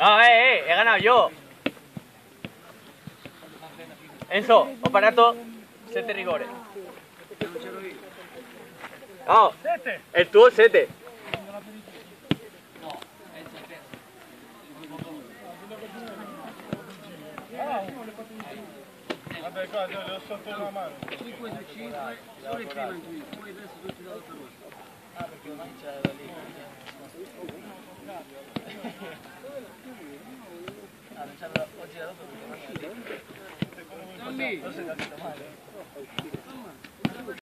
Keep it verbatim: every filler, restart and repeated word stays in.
No, eh, eh, he ganado yo. Enzo, operato sette rigore. No, il tuo sette. Vabbè, qua io ho sotto una mano. cinque su cinque, solo il primo in giù, poi adesso tutti dall'altra parte. Ah, perché ormai c'era lì.